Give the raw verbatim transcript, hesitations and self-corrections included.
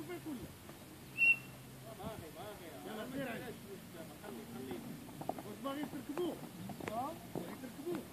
البيت ولا؟ باغي باغي يلا خير عليك. واش باغي تركبوه؟ اه باغي تركبوه.